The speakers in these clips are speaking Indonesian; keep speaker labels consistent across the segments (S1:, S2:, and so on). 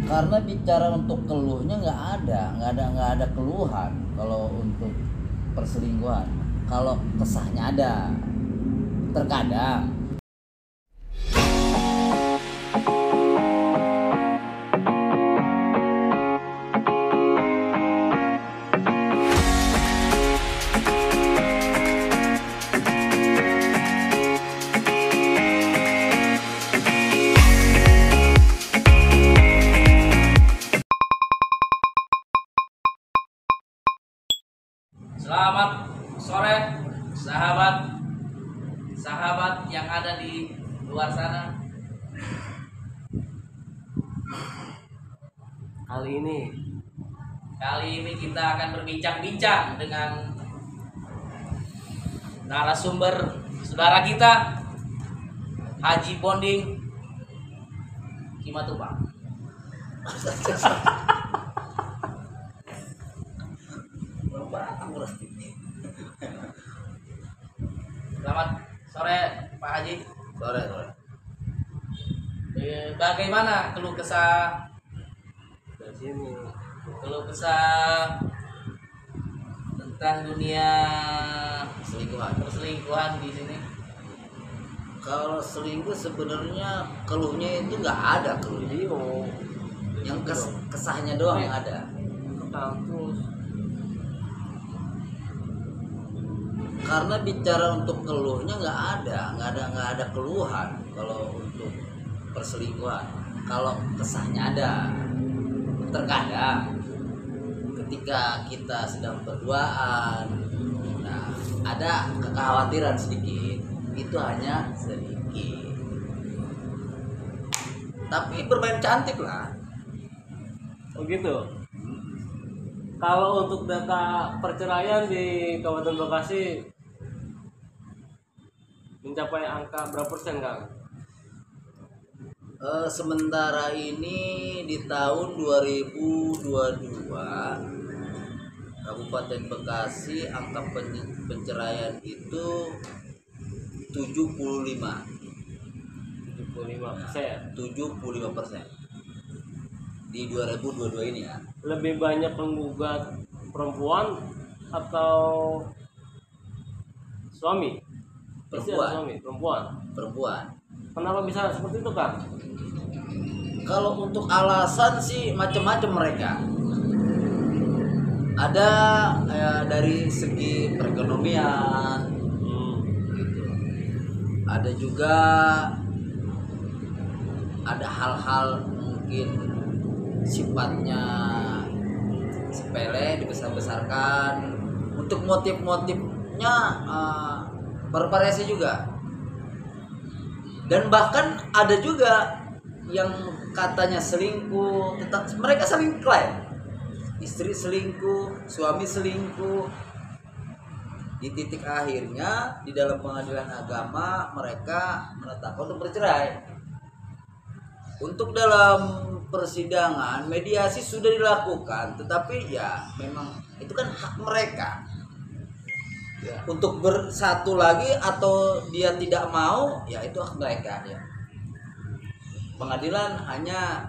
S1: Karena bicara untuk keluhnya nggak ada keluhan kalau untuk perselingkuhan. Kalau kesahnya ada, terkadang.
S2: Selamat sore sahabat yang ada di luar sana. Kali ini kita akan berbincang-bincang dengan narasumber saudara kita, Haji Bonding Kimatupang. Selamat sore Pak Haji.
S1: Sore.
S2: Bagaimana keluh kesah dari sini? Keluh kesah tentang dunia perselingkuhan di sini.
S1: Kalau selingkuh sebenarnya keluhnya itu nggak ada keluhnya. Yang kesahnya doang yang ada.
S2: Terus
S1: Karena bicara untuk keluhnya nggak ada keluhan kalau untuk perselingkuhan. Kalau kesahnya ada, terkadang ketika kita sedang berduaan, nah ada kekhawatiran sedikit, itu hanya sedikit. Tapi bermain cantik lah.
S3: Oh gitu. Kalau untuk data perceraian di Kabupaten Bekasi mencapai angka berapa persen, Kang?
S1: Sementara ini di tahun 2022 Kabupaten Bekasi angka penceraian itu 75%. 75% di 2022 ini ya.
S3: Lebih banyak penggugat perempuan atau suami? Perempuan. Kenapa bisa seperti itu, Kang?
S1: Kalau untuk alasan sih macam-macam mereka. Ada dari segi perekonomian, gitu. Ada juga ada hal-hal mungkin sifatnya sepele dibesar-besarkan. Untuk motif-motifnya bervariasi juga. Dan bahkan ada juga yang katanya selingkuh, tetap mereka saling klaim. Istri selingkuh, suami selingkuh. Di titik akhirnya di dalam pengadilan agama mereka menetapkan untuk bercerai. Untuk dalam persidangan mediasi sudah dilakukan, tetapi ya memang itu kan hak mereka ya. Untuk bersatu lagi atau dia tidak mau, ya itu hak mereka ya. Pengadilan hanya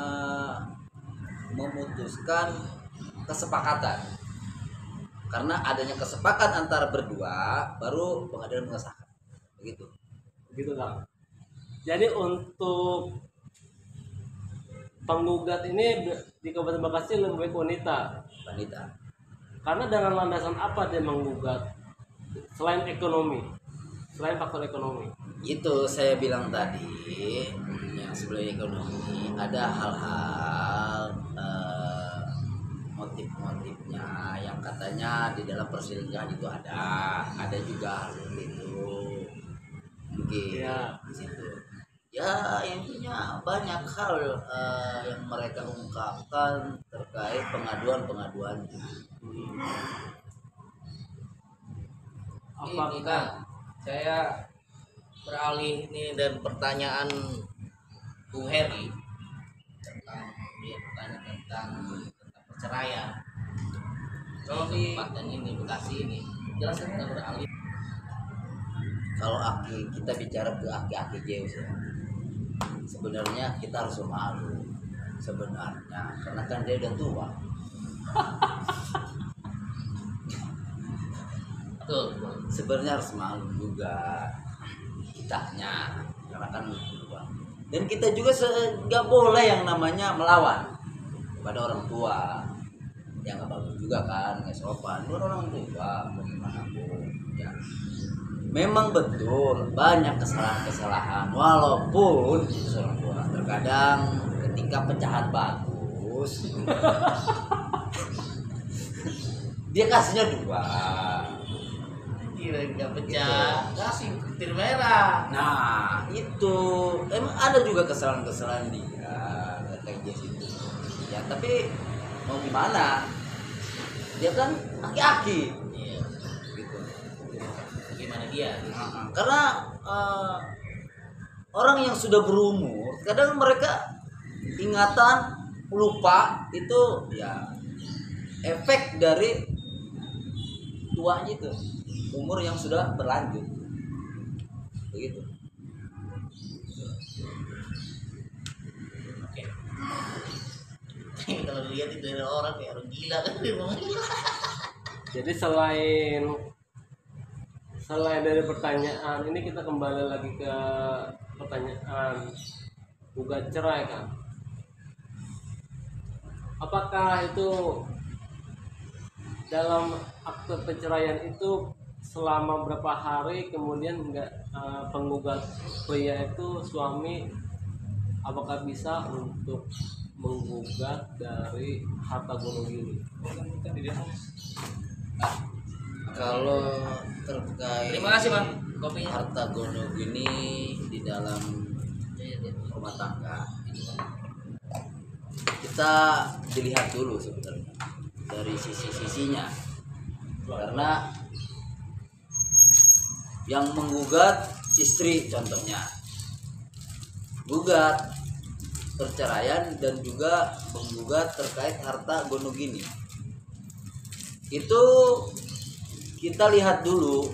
S1: memutuskan kesepakatan. Karena adanya kesepakatan antara berdua, baru pengadilan mengesahkan. Begitu.
S3: Begitu, Kang. Jadi untuk penggugat ini di Kabupaten Bekasi lebih baik wanita. Karena dengan landasan apa dia menggugat? Selain ekonomi, selain faktor ekonomi.
S1: Itu saya bilang tadi, yang sebelum ekonomi ada hal-hal motif-motifnya yang katanya di dalam perselingkuhan itu ada juga itu mungkin
S3: ya.
S1: Di situ. Ya intinya banyak hal yang mereka ungkapkan terkait pengaduannya.
S2: Ini kan saya beralih ini dan pertanyaan Bung Heri tentang perceraian. Kalau di tempat ini Bekasi ini jelaskan kita beralih.
S1: Kalau kita bicara ke aki-aki Zeus ya, sebenarnya kita harus malu sebenarnya, karena kan dia udah tua.
S2: Tuh.
S1: Sebenarnya harus malu juga kitanya, karena kan tua. Dan kita juga nggak boleh yang namanya melawan kepada orang tua. Ya nggak bagus juga kan, nggak sopan. Lu orang tua, bagaimanapun ya. Memang betul banyak kesalahan-kesalahan, walaupun itu orang tua. Terkadang ketika pecahan bagus, dia kasihnya 2.
S2: Kira nggak pecah, kasih tir merah.
S1: Nah itu emang ada juga kesalahan-kesalahan dia kayak gitu ya, tapi mau gimana, dia kan aki-aki
S2: Iya.
S1: gitu.
S2: Bagaimana dia?
S1: Karena orang yang sudah berumur kadang mereka ingatan lupa, itu ya efek dari tuanya itu, umur yang sudah berlanjut begitu.
S2: Oke. Kalau dilihat itu dari orang kayak orang gila kan dia ngomong.
S3: Jadi selain dari pertanyaan ini, kita kembali lagi ke pertanyaan gugat cerai kan. Apakah itu dalam akte perceraian itu selama berapa hari kemudian penggugat pria itu, suami, apakah bisa untuk menggugat dari harta gonogini?
S1: Kalau terkait
S2: Terima kasih Bang kopinya.
S1: harta gonogini di dalam rumah tangga, kita dilihat dulu sebenarnya dari sisi-sisinya, karena yang menggugat istri contohnya, gugat perceraian dan juga menggugat terkait harta gonogini, itu kita lihat dulu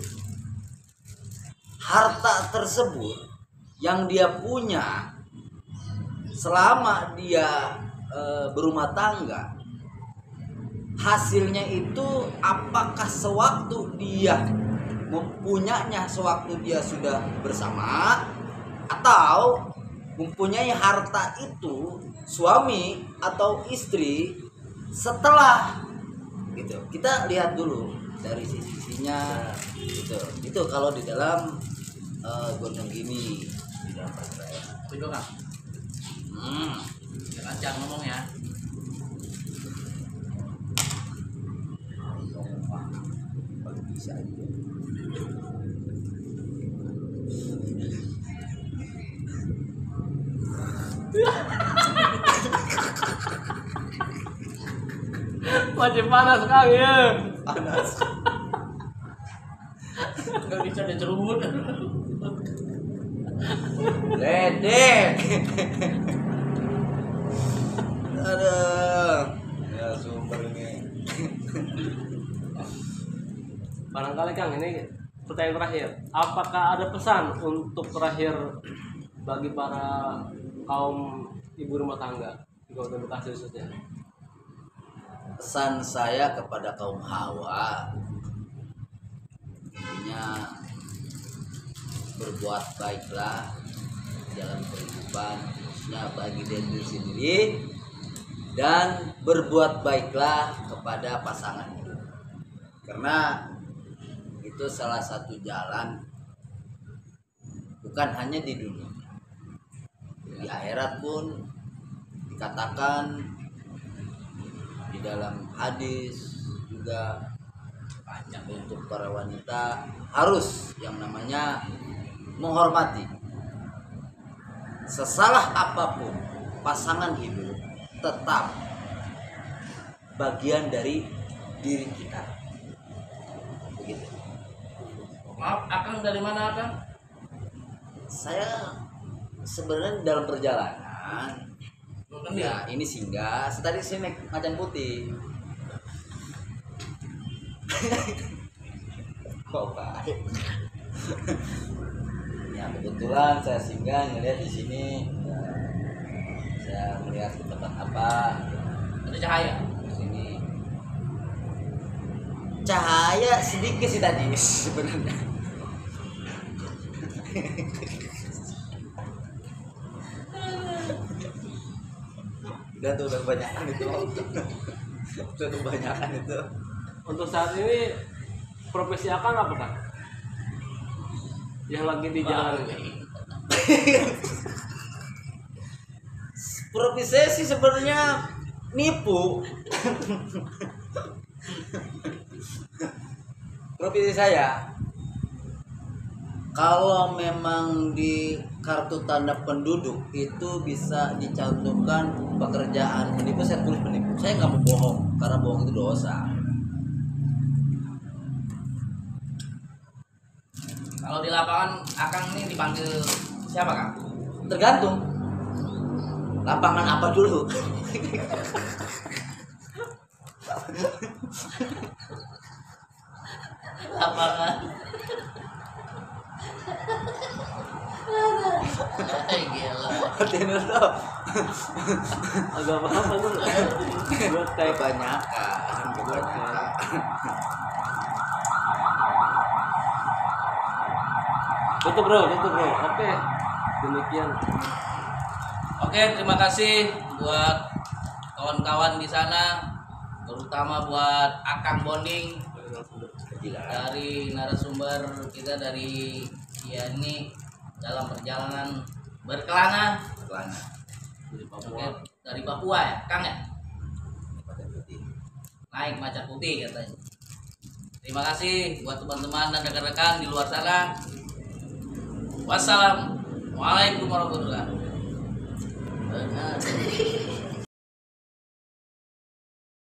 S1: harta tersebut yang dia punya selama dia berumah tangga, hasilnya itu apakah sewaktu dia mempunyainya, sewaktu dia sudah bersama, atau mempunyai harta itu suami atau istri setelah gitu. Kita lihat dulu dari sisinya gitu. Itu kalau di dalam gonogini, di dalam perceraian.
S2: Betul Kang. Ya lancar ngomong ya.
S1: Bisa aja.
S3: Masih panas Kang ya.
S1: Panas.
S2: Nggak bisa dicerubut.
S1: Ledek. Aduh. Ya sumber ini.
S3: Barangkali Kang, ini pertanyaan terakhir. Apakah ada pesan untuk terakhir bagi para kaum ibu rumah tangga di Kabupaten Bekasi khususnya?
S1: Pesan saya kepada kaum hawa, intinya berbuat baiklah dalam kehidupan, khususnya bagi diri sendiri, dan berbuat baiklah kepada pasangan hidup, karena itu salah satu jalan bukan hanya di dunia, di akhirat pun dikatakan di dalam hadis juga banyak untuk para wanita harus yang namanya menghormati. Sesalah apapun pasangan hidup tetap bagian dari diri kita. Begitu.
S2: Maaf, Akang dari mana Akang?
S1: Saya sebenarnya dalam perjalanan, ya ini singgah. Tadi saya naik macan putih. Kok baik. Ya kebetulan saya singgah ngelihat di sini. Ya, saya melihat ke tempat Pak.
S2: Ada cahaya.
S1: Sini. Cahaya sedikit sih tadi sebenarnya. Udah kebanyakan itu. Udah kebanyakan itu.
S3: Untuk saat ini profesi Akang apa Kang? Yang lagi di jalan ini.
S1: Profesi saya sih sebenarnya nipu. Profesi saya kalau memang di kartu tanda penduduk itu bisa dicantumkan pekerjaan menipu, saya tulis menipu. Saya nggak mau bohong karena bohong itu dosa.
S2: Kalau di lapangan Akang ini dipanggil siapa Kang?
S1: Tergantung lapangan apa dulu.
S2: Lapangan. Gila.
S1: Artinya tuh
S3: Agak paham aku. Buat kayak
S1: kebanyakan.
S3: tutup bro. Oke, demikian.
S2: Oke, terima kasih buat kawan-kawan di sana, terutama buat Akang Bonding dari narasumber kita dari Yani dalam perjalanan berkelana Oke, dari Papua ya, Kang ya? Naik macan putih katanya. Terima kasih buat teman-teman dan rekan-rekan di luar sana. Wassalamualaikum warahmatullahi wabarakatuh.